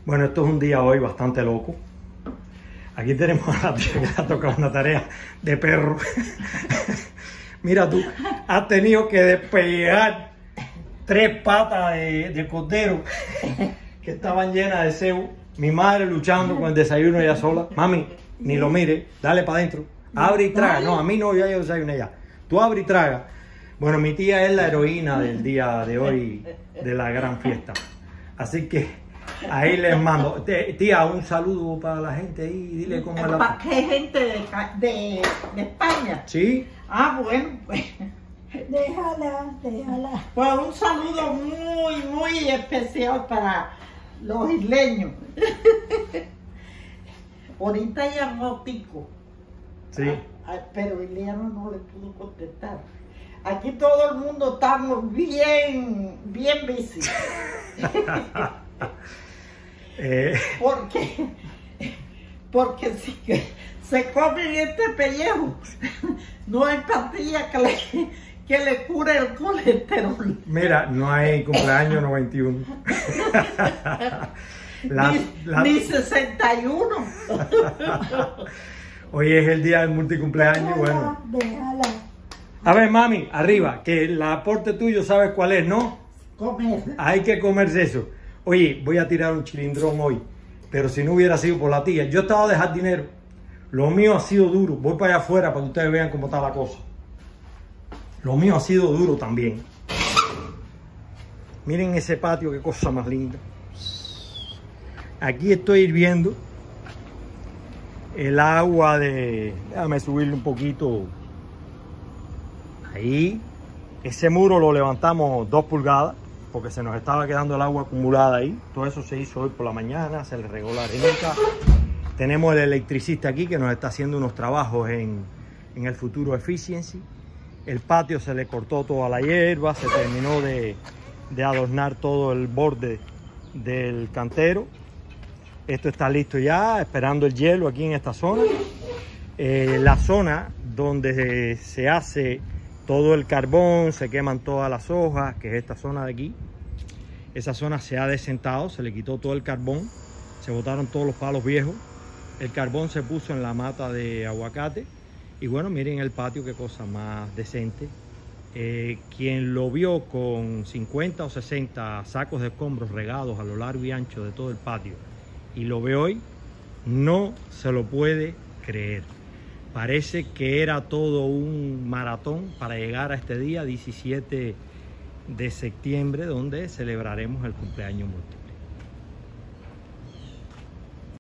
Bueno, esto es un día hoy bastante loco. Aquí tenemos a la tía que le ha tocado una tarea de perro. Mira tú, has tenido que despegar 3 patas de cordero que estaban llenas de cebo. Mi madre luchando con el desayuno ella sola. Mami, ni lo mire, dale para adentro. Abre y traga. No, a mí no, yo desayuné ya. Tú abre y traga. Bueno, mi tía es la heroína del día de hoy, de la gran fiesta. Así que ahí les mando. Tía, un saludo para la gente ahí. Dile cómo es la... ¿Para qué gente de España? ¿Sí? Ah, bueno, pues. Déjala. Pues un saludo muy especial para los isleños. Ahorita llamó Tico. Sí. Pero Ileano no le pudo contestar. Aquí todo el mundo estamos bien busy. Porque si se comen este pellejo, no hay pastilla que le cure el colesterol. Mira, no hay cumpleaños 91. Ni 61. Hoy es el día del multicumpleaños. Bueno. Déjala. A ver, mami, arriba, que el aporte tuyo sabes cuál es, ¿no? Comer. Hay que comerse eso. Oye, voy a tirar un chilindrón hoy, pero si no hubiera sido por la tía, yo estaba de jardinero. Lo mío ha sido duro. Voy para allá afuera para que ustedes vean cómo está la cosa. Lo mío ha sido duro también. Miren ese patio, qué cosa más linda. Aquí estoy hirviendo el agua de... Déjame subirle un poquito. Ahí. Ese muro lo levantamos 2 pulgadas porque se nos estaba quedando el agua acumulada ahí. Todo eso se hizo hoy por la mañana, se le regó la arenita. Tenemos el electricista aquí que nos está haciendo unos trabajos en el Futuro Efficiency. El patio se le cortó toda la hierba, se terminó de adornar todo el borde del cantero. Esto está listo ya, esperando el hielo aquí en esta zona. La zona donde se hace todo el carbón, se queman todas las hojas, que es esta zona de aquí. Esa zona se ha desentado, se le quitó todo el carbón, se botaron todos los palos viejos. El carbón se puso en la mata de aguacate. Y bueno, miren el patio, qué cosa más decente. Quien lo vio con 50 o 60 sacos de escombros regados a lo largo y ancho de todo el patio y lo ve hoy, no se lo puede creer. Parece que era todo un maratón para llegar a este día 17 de septiembre, donde celebraremos el cumpleaños múltiple.